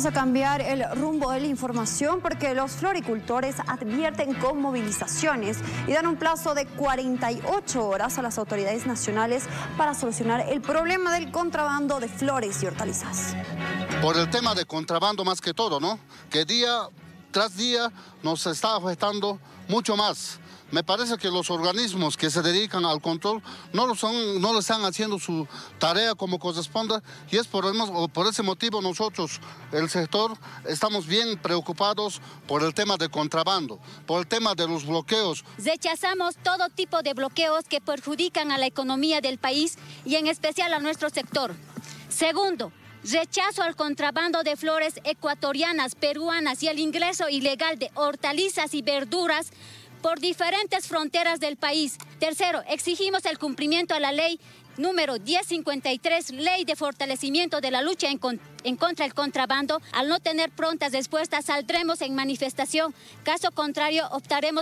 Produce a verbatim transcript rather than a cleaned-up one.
Vamos a cambiar el rumbo de la información porque los floricultores advierten con movilizaciones y dan un plazo de cuarenta y ocho horas a las autoridades nacionales para solucionar el problema del contrabando de flores y hortalizas. Por el tema de contrabando más que todo, ¿no? Que día tras día nos está afectando mucho más. Me parece que los organismos que se dedican al control no lo, son, no lo están haciendo su tarea como corresponde y es por, el, por ese motivo nosotros, el sector, estamos bien preocupados por el tema de contrabando, por el tema de los bloqueos. Rechazamos todo tipo de bloqueos que perjudican a la economía del país y en especial a nuestro sector. Segundo, rechazo al contrabando de flores ecuatorianas, peruanas y el ingreso ilegal de hortalizas y verduras por diferentes fronteras del país. Tercero, exigimos el cumplimiento a la ley número diez cincuenta y tres, ley de fortalecimiento de la lucha en, con, en contra del contrabando. Al no tener prontas respuestas, saldremos en manifestación. Caso contrario, optaremos